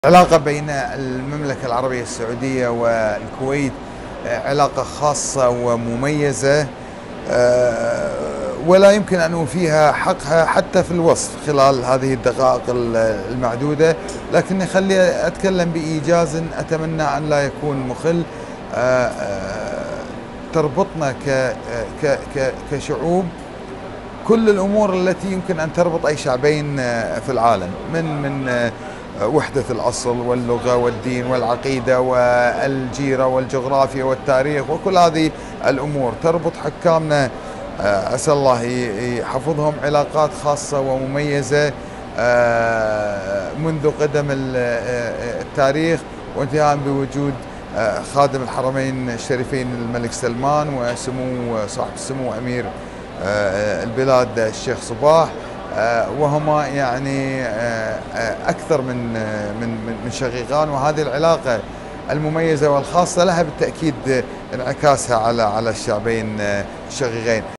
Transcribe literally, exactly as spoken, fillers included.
العلاقة بين المملكة العربية السعودية والكويت علاقة خاصة ومميزة، ولا يمكن أن أوفيها حقها حتى في الوصف خلال هذه الدقائق المعدودة، لكني خلي أتكلم بإيجاز أتمنى أن لا يكون مخل. تربطنا كشعوب كل الأمور التي يمكن أن تربط أي شعبين في العالم، من من وحدة الأصل واللغة والدين والعقيدة والجيرة والجغرافيا والتاريخ، وكل هذه الأمور تربط حكامنا. أسأل الله يحفظهم علاقات خاصة ومميزة منذ قدم التاريخ، وانتهاء بوجود خادم الحرمين الشريفين الملك سلمان وسمو صاحب السمو أمير البلاد الشيخ صباح، وهما يعني أكثر من من من شقيقان. وهذه العلاقة المميزة والخاصة لها بالتأكيد انعكاسها على على الشعبين الشقيقين.